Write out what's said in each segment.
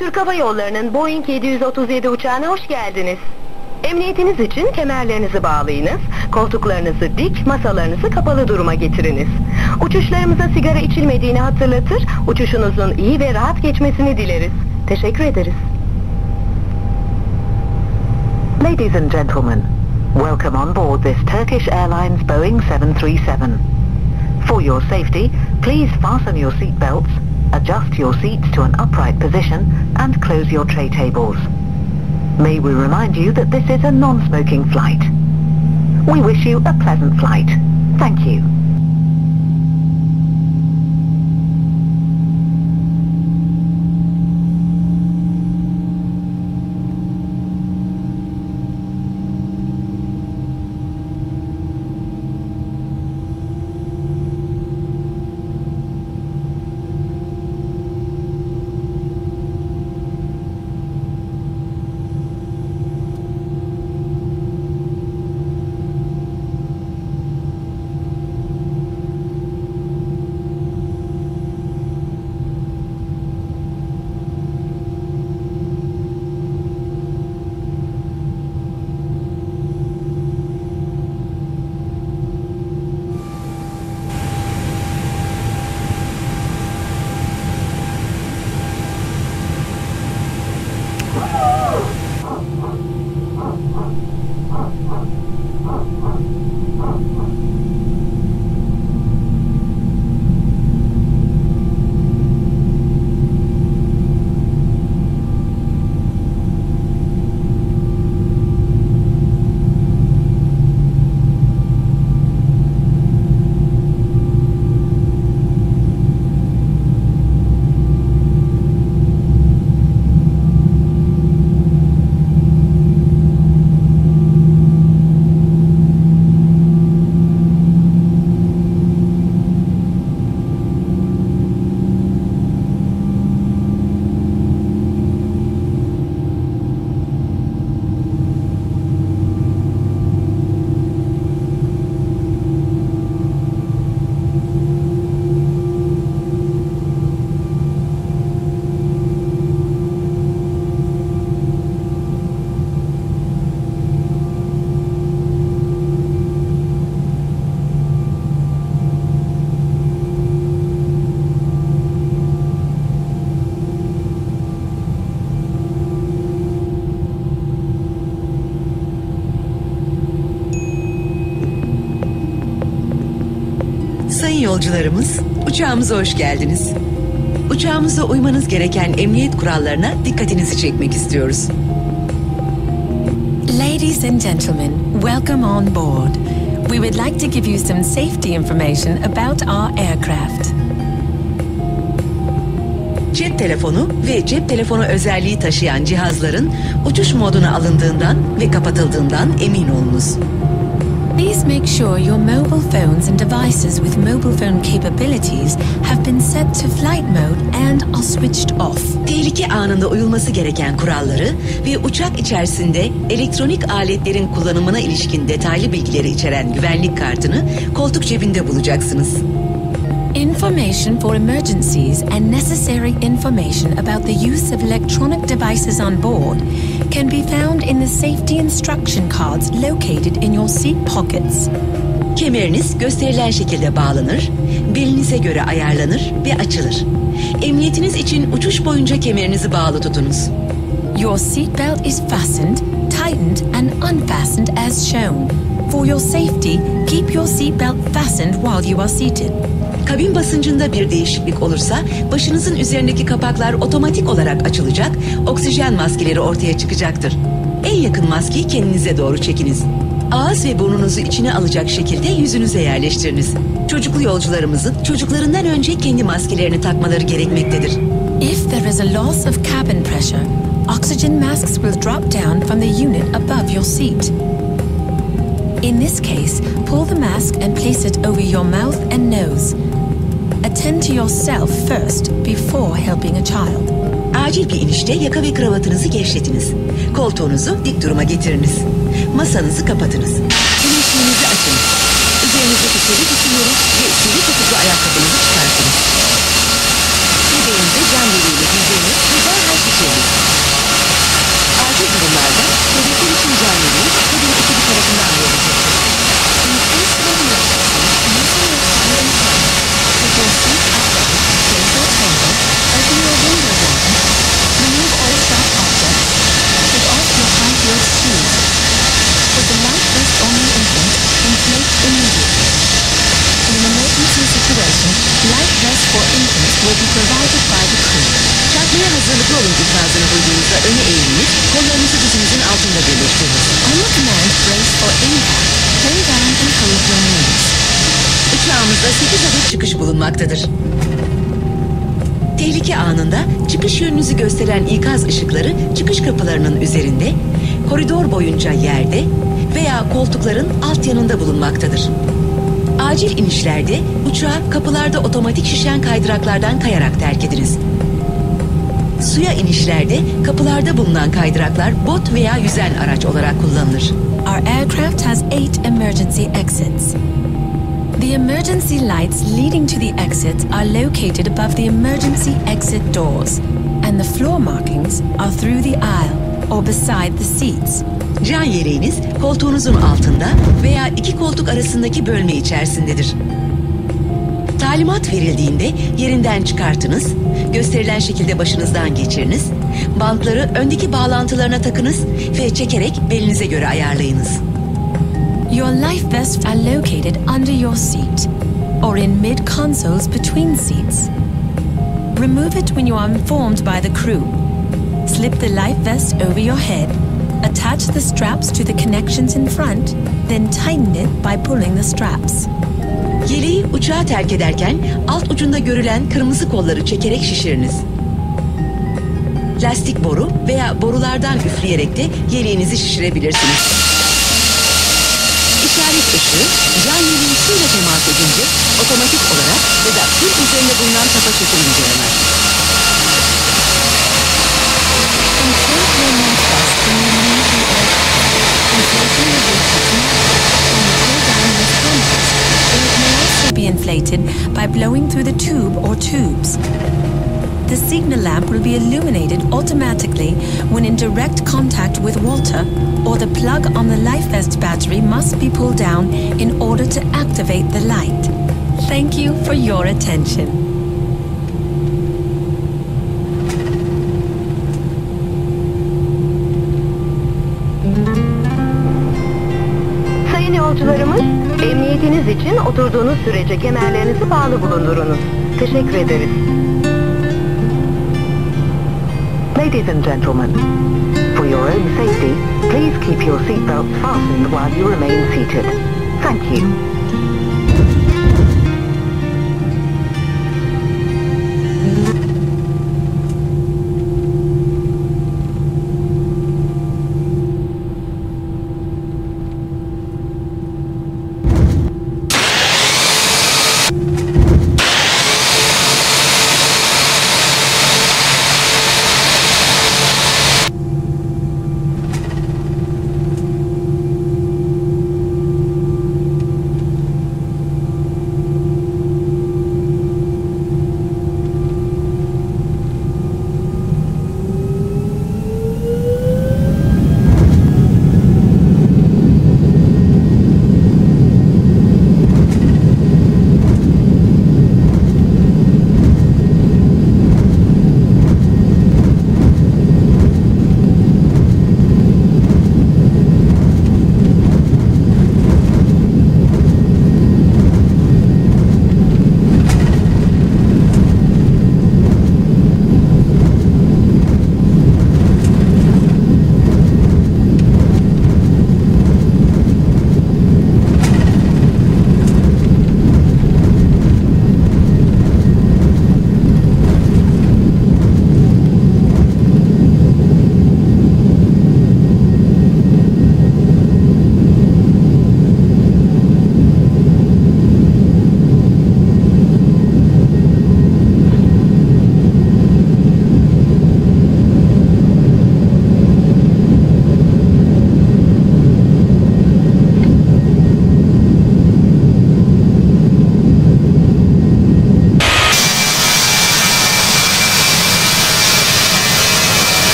Türk Hava Yolları'nın Boeing 737 uçağına hoş geldiniz. Emniyetiniz için kemerlerinizi bağlayınız, koltuklarınızı dik, masalarınızı kapalı duruma getiriniz. Uçuşlarımıza sigara içilmediğini hatırlatır, uçuşunuzun iyi ve rahat geçmesini dileriz. Teşekkür ederiz. Ladies and gentlemen, welcome on board this Turkish Airlines Boeing 737. For your safety, please fasten your seat belts, adjust your seats to an upright position, and close your tray tables. May we remind you that this is a non-smoking flight. We wish you a pleasant flight. Thank you. Sayın yolcularımız, uçağımıza hoş geldiniz. Uçağımızda uymanız gereken emniyet kurallarına dikkatinizi çekmek istiyoruz. Ladies and gentlemen, welcome on board. We would like to give you some safety information about our aircraft. Cep telefonu ve cep telefonu özelliği taşıyan cihazların uçuş moduna alındığından ve kapatıldığından emin olunuz. Please make sure your mobile phones and devices with mobile phone capabilities have been set to flight mode and are switched off. Tehlike anında uyulması gereken kuralları ve uçak içerisinde elektronik aletlerin kullanımına ilişkin detaylı bilgileri içeren güvenlik kartını koltuk cebinde bulacaksınız. Information for emergencies and necessary information about the use of electronic devices on board can be found in the safety instruction cards located in your seat pockets. Kemeriniz gösterilen şekilde bağlanır, belinize göre ayarlanır ve açılır. Emniyetiniz için uçuş boyunca kemerinizi bağlı tutunuz. Your seat belt is fastened, tightened and unfastened as shown. For your safety, keep your seat belt fastened while you are seated. Kabin basıncında bir değişiklik olursa başınızın üzerindeki kapaklar otomatik olarak açılacak, oksijen maskeleri ortaya çıkacaktır. En yakın maskeyi kendinize doğru çekiniz. Ağız ve burnunuzu içine alacak şekilde yüzünüze yerleştiriniz. Çocuklu yolcularımızın çocuklarından önce kendi maskelerini takmaları gerekmektedir. If there is a loss of cabin pressure, oxygen masks will drop down from the unit above your seat. In this case, pull the mask and place it over your mouth and nose. Attend to yourself first before helping a child. Acil bir inişte yaka ve kravatınızı gevşetiniz. Koltuğunuzu dik duruma getiriniz. Masanızı kapatınız. Güneşliğinizi açınız. Üzerinizdeki seri cisimleri ve seri topuklu ayakkabınızı çıkartınız. Bebeğinize can yeleğiyle giydiriniz ve derhal geçiriniz. öne eğiliniz, kollarınızı dizimizin altında birleştiriniz. On the command, brace for impact. Lay down and hold your knees. Uçağımızda 8 adet çıkış bulunmaktadır. Tehlike anında çıkış yönünüzü gösteren ikaz ışıkları çıkış kapılarının üzerinde, koridor boyunca yerde veya koltukların alt yanında bulunmaktadır. Acil inişlerde uçağı kapılarda otomatik şişen kaydıraklardan kayarak terk ediniz. Suya inişlerde kapılarda bulunan kaydıraklar bot veya yüzen araç olarak kullanılır. Our aircraft has 8 emergency exits. The emergency lights leading to the exits are located above the emergency exit doors, and the floor markings are through the aisle or beside the seats. Can yeleğiniz koltuğunuzun altında veya iki koltuk arasındaki bölme içerisindedir. Talimat verildiğinde yerinden çıkartınız, gösterilen şekilde başınızdan geçiriniz, bantları öndeki bağlantılarına takınız ve çekerek belinize göre ayarlayınız. Your life vests are located under your seat or in mid-consoles between seats. Remove it when you are informed by the crew. Slip the life vest over your head, attach the straps to the connections in front, then tighten it by pulling the straps. Yeleği uçağı terk ederken alt ucunda görülen kırmızı kolları çekerek şişiriniz. Lastik boru veya borulardan üfleyerek de yeleğinizi şişirebilirsiniz. İşaret ışığı can yeleği suyla temas edince otomatik olarak ya da tüm üzerinde bulunan tapa çekilince yanar. Inflate your life vest when you leave the aircraft. Inflation will be button when you pull down with handles, or it may also be inflated by blowing through the tube or tubes. The signal lamp will be illuminated automatically when in direct contact with water, or the plug on the life vest battery must be pulled down in order to activate the light. Thank you for your attention. Sayın yolcularımız, emniyetiniz için oturduğunuz sürece kemerlerinizi bağlı bulundurunuz. Teşekkür ederiz. Ladies and gentlemen, for your own safety, please keep your seatbelts fastened while you remain seated. Thank you.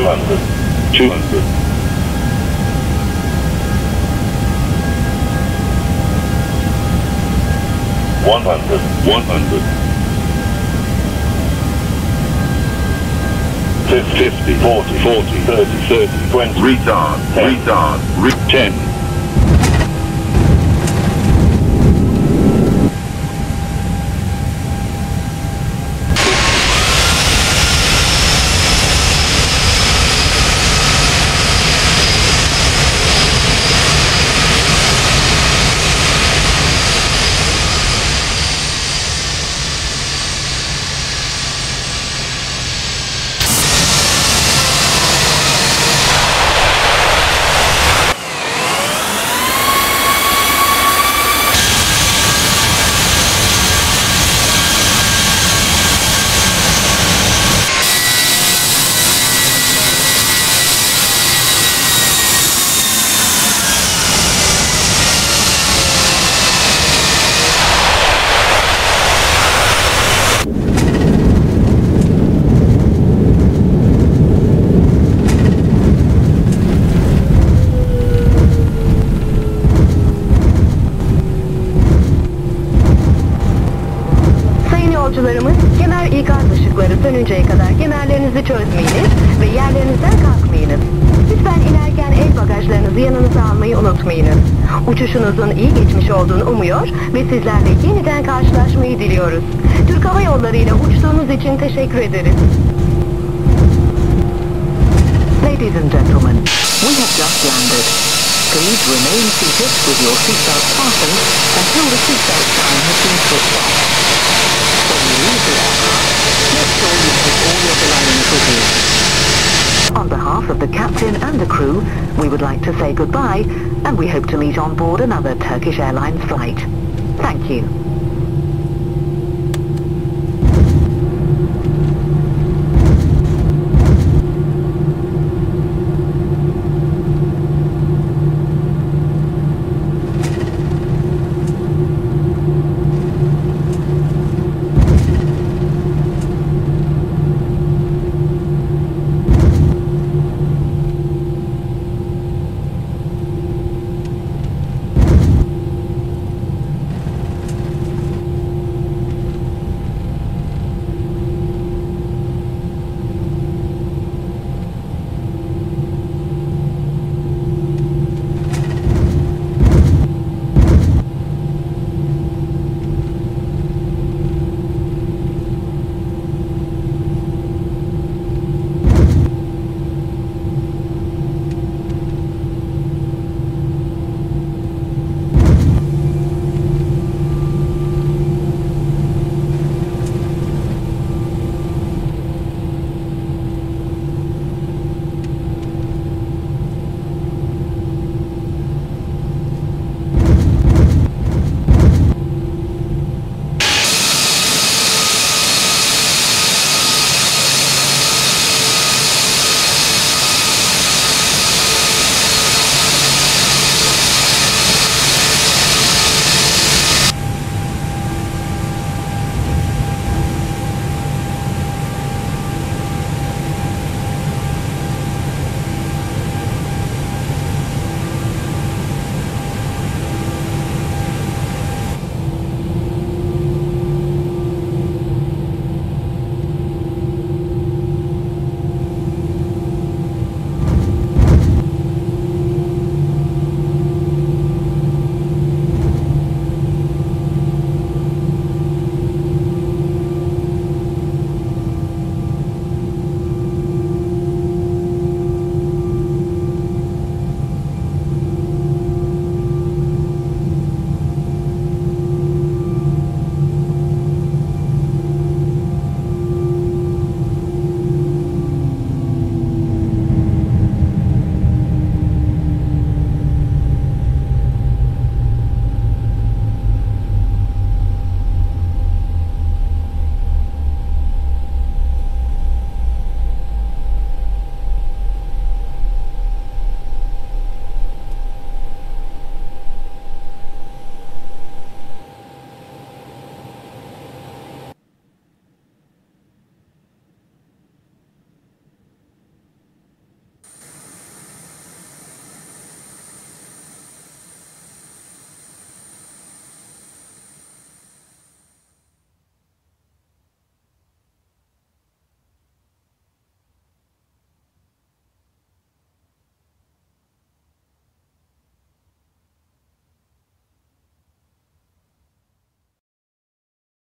200, 200. 100, 100. 50, 40, 40, 30, 30, 20. Retard, 10, retard, 10. Yolcularımız, kemer ikaz ışıkları sönünceye kadar kemerlerinizi çözmeyiniz ve yerlerinizden kalkmayınız. Lütfen inerken el bagajlarınızı yanınıza almayı unutmayınız. Uçuşunuzun iyi geçmiş olduğunu umuyor ve sizlerle yeniden karşılaşmayı diliyoruz. Türk Hava Yolları ile uçtuğunuz için teşekkür ederiz. Ladies and gentlemen, we have just landed. Please remain seated with your seatbelt fastened until the seatbelt sign has been switched off. When you leave the aircraft, make sure you take all your belongings with you. On behalf of the captain and the crew, we would like to say goodbye, and we hope to meet on board another Turkish Airlines flight. Thank you.